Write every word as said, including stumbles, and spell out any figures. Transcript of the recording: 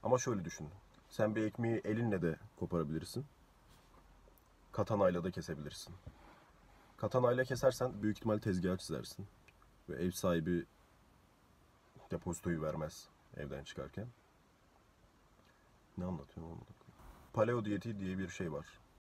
Ama şöyle düşün. Sen bir ekmeği elinle de koparabilirsin. Katanayla da kesebilirsin. Katanayla kesersen büyük ihtimal tezgahı çizersin. Ve ev sahibi depozitoyu vermez evden çıkarken. Ne anlatıyorum onu? Paleo diyeti diye bir şey var.